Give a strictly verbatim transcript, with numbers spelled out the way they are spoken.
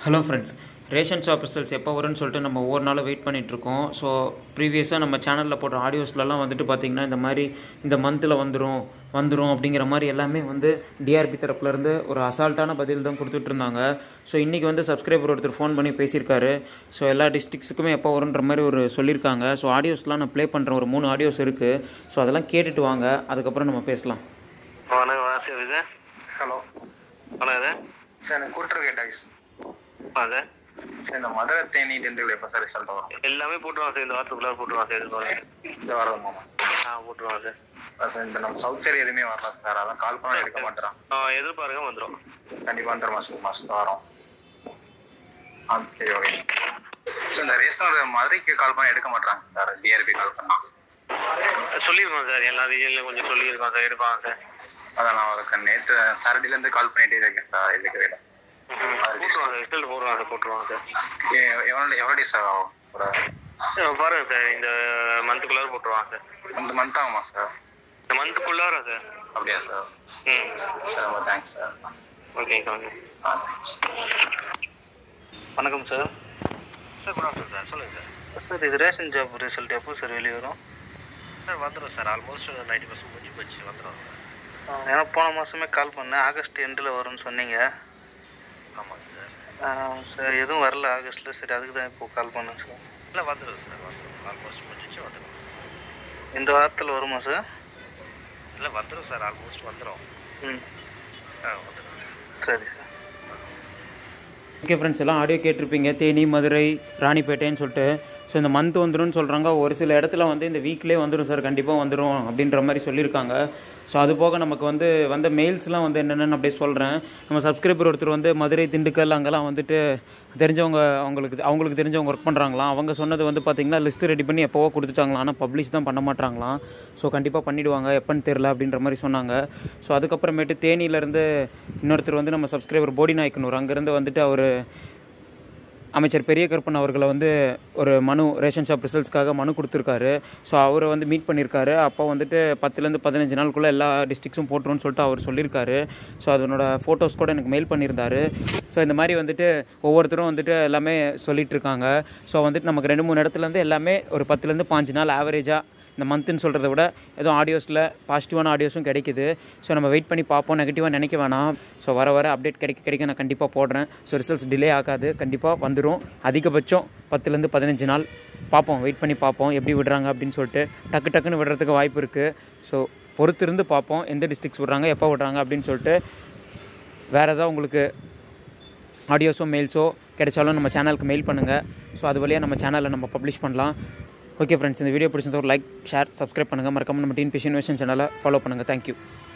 Hello friends, ration shop results எப்போ வரும்னு சொல்லிட்டு நம்ம ஒவ்வொரு நாளும் வெயிட் பண்ணிகிட்ருக்கோம். ஸோ ப்ரீவியஸாக நம்ம சேனலில் போடுற ஆடியோஸ்லலாம் வந்துட்டு பார்த்திங்கன்னா இந்த மாதிரி இந்த மந்தில் வந்துடும் வந்துடும் அப்படிங்கிற மாதிரி எல்லாமே வந்து டிஆர்பி தரப்புலேருந்து ஒரு அசால்ட்டான பதில் தான் கொடுத்துட்ருந்தாங்க. ஸோ இன்றைக்கி வந்து சப்ஸ்கிரைபர் ஒருத்தர் ஃபோன் பண்ணி பேசியிருக்காரு. ஸோ எல்லா டிஸ்ட்ரிக்ஸுக்குமே எப்போ வரும்ன்ற மாதிரி ஒரு சொல்லியிருக்காங்க. ஸோ ஆடியோஸ்லாம் நான் ப்ளே பண்ணுறேன், ஒரு மூணு ஆடியோஸ் இருக்குது. ஸோ அதெல்லாம் கேட்டுட்டு வாங்க, அதுக்கப்புறம் நம்ம பேசலாம். வணக்கம் சார். ஹலோ வணக்கம் சார். சார் எனக்கு கூட்டுரு கேட்டாங்க ஆ சார். சார் இந்த மதுரை தேனி டென்டல் எப்போ சார் ரிசல்ட் வரும்? எல்லாமே போட்டுருவாங்க சார், இந்த வாரத்துக்குள்ளே போட்டுருவாங்க சார். இது இந்த வாரம் மாமா ஆ போட்டுருவாங்க சார். சார் இந்த நம்ம சவுத் சைடு எதுவுமே வரல சார், அதான் கால் பண்ண எடுக்க மாட்டேறான். ஆ எதிர்பாருங்க, வந்துடும் கண்டிப்பாக வந்துடும் மாதம் மாதத்துக்கு வரோம். ஆ சரி ஓகே சார். இந்த ரேஷன் மதுரைக்கு கால் பண்ண எடுக்க மாட்டேறாங்க சார், டிஆர்பி கால் பண்ணால் சொல்லியிருக்கோம் சார். எல்லா ரீஜன்லையும் கொஞ்சம் சொல்லியிருக்கோம் சார், எடுப்பாங்க சார். அதான் நான் அவருக்கு நேற்று சாட்டர்டேலேருந்து கால் பண்ணிகிட்டே இருக்கேன் சார், எடுக்கவே இல்லை. போட்டுருவாங்க சார், ரிசல்ட் போடுவாங்க சார், போட்டுருவாங்க சார். எவ்வளோ எவ்வளோ டேஸ் சார் ஆகும்? ஒரு பாருங்க சார், இந்த மந்த்துக்குள்ளார போட்டுருவாங்க சார். இந்த மந்த் ஆகுமா சார்? இந்த மந்த்துக்குள்ளார சார். அப்படியா சார்? ம் சார் ரொம்ப தேங்க்ஸ் சார். ஓகேங்க சார். ஆ வணக்கம் sir. Sir good afternoon sir. சொல்லுங்கள் சார். சார் இது ரேஷன் ஜாப் ரிசல்ட் எப்போ சார் வெளியே வரும்? சார் வந்துடும் சார், ஆல்மோஸ்ட் நைன்ட்டி பர்சன்ட் முடிஞ்சு போச்சு, வந்துடும் சார். ஏன்னா போன மாதமே கால் பண்ணேன், ஆகஸ்ட் எண்டில் வரும்னு சொன்னீங்க. ஆமாங்க சார். சார் எதுவும் வரல ஆகஸ்ட்டில், சரி அதுக்கு தான் இப்போ கால் பண்ணேன் சார். இல்லை வந்துடும் சார், வந்துடும். ஆல்மோஸ்ட் முடிஞ்சிச்சு, வந்துடும். இந்த வாரத்தில் வருமா சார்? இல்லை வந்துடும் சார், ஆல்மோஸ்ட் வந்துடும். ம் ஆ வந்துடும் சரி சார். ஓகே ஃப்ரெண்ட்ஸ், எல்லாம் ஆடியோ கேட்டிருப்பீங்க, தேனி, மதுரை, ராணிப்பேட்டைன்னு சொல்லிட்டு. ஸோ இந்த மந்த் வந்துடும் சொல்கிறாங்க. ஒரு சில இடத்துல வந்து இந்த வீக்லேயே வந்துடும் சார், கண்டிப்பாக வந்துடும் அப்படின்ற மாதிரி சொல்லியிருக்காங்க. ஸோ அது போக நமக்கு வந்து வந்த மெயில்ஸ்லாம் வந்து என்னென்னு அப்படியே சொல்கிறேன். நம்ம சப்ஸ்கிரைபர் ஒருத்தர் வந்து மதுரை, திண்டுக்கல் அங்கெல்லாம் வந்துட்டு தெரிஞ்சவங்க, அவங்களுக்கு அவங்களுக்கு தெரிஞ்சவங்க ஒர்க் பண்ணுறாங்களாம். அவங்க சொன்னது வந்து பார்த்திங்கன்னா லிஸ்ட்டு ரெடி பண்ணி எப்போவோ கொடுத்துட்டாங்களாம், ஆனால் பப்ளிஷ் தான் பண்ண மாட்டாங்களாம். ஸோ கண்டிப்பாக பண்ணிவிடுவாங்க, எப்போன்னு தெரில அப்படின்ற மாதிரி சொன்னாங்க. ஸோ அதுக்கப்புறமேட்டு தேனியிலேருந்து இன்னொருத்தர் வந்து நம்ம சப்ஸ்கிரைபர் போடி நாயக்கனூர், அங்கேருந்து வந்துட்டு அவர் அமைச்சர் பெரிய கருப்பன் அவர்களை வந்து ஒரு மனு ரேஷன் ஷாப் ரிசல்ட்ஸ்க்காக மனு கொடுத்துருக்காரு. ஸோ அவரை வந்து மீட் பண்ணியிருக்காரு. அப்போ வந்துட்டு பத்துலேருந்து பதினஞ்சு நாளுக்குள்ளே எல்லா டிஸ்ட்ரிக்ஸும் போட்டுருன்னு சொல்லிட்டு அவர் சொல்லியிருக்காரு. ஸோ அதனோட ஃபோட்டோஸ் கூட எனக்கு மெயில் பண்ணியிருந்தார். ஸோ இந்த மாதிரி வந்துட்டு ஒவ்வொருத்தரும் வந்துட்டு எல்லாமே சொல்லிகிட்டு இருக்காங்க. ஸோ வந்துட்டு நமக்கு ரெண்டு மூணு இடத்துலேருந்து எல்லாமே ஒரு பத்துலேருந்து பாஞ்சு நாள் ஆவரேஜாக இந்த மந்த்துன்னு சொல்கிறத விட எதுவும் ஆடியோஸில் பாசிட்டிவான ஆடியோஸும் கிடைக்குது. ஸோ நம்ம வெயிட் பண்ணி பார்ப்போம், நெகட்டிவாக நினைக்க வேணாம். ஸோ வர வர அப்டேட் கிடைக்க கிடைக்க நான் கண்டிப்பாக போடுறேன். ஸோ ரிசல்ட்ஸ் டிலே ஆகாது, கண்டிப்பாக வந்துடும். அதிகபட்சம் பத்துலேருந்து பதினஞ்சு நாள் பார்ப்போம், வெயிட் பண்ணி பார்ப்போம் எப்படி விடுறாங்க அப்படின்னு சொல்லிட்டு. டக்கு டக்குன்னு விடுறதுக்கு வாய்ப்பு இருக்குது. ஸோ பொறுத்திருந்து பார்ப்போம் எந்த டிஸ்ட்ரிக்ஸ் விடுறாங்க, எப்போ விடுறாங்க அப்படின்னு சொல்லிட்டு. வேறு ஏதாவது உங்களுக்கு ஆடியோஸோ மெயில்ஸோ கிடைச்சாலும் நம்ம சேனலுக்கு மெயில் பண்ணுங்கள். ஸோ அது வழியாக நம்ம சேனலில் நம்ம பப்ளிஷ் பண்ணலாம். ஓகே ஃப்ரெண்ட்ஸ், இந்த வீடியோ பிடிச்சிருந்தா ஒரு லைக், ஷேர், சப்ஸ்கிரைப் பண்ணுங்கள். மறக்காம நம்ம டிஎன்பிஎஸ்சி இன்வெஸ்டிகேஷன் சேனலை ஃபாலோ பண்ணுங்கள். தேங்க்யூ.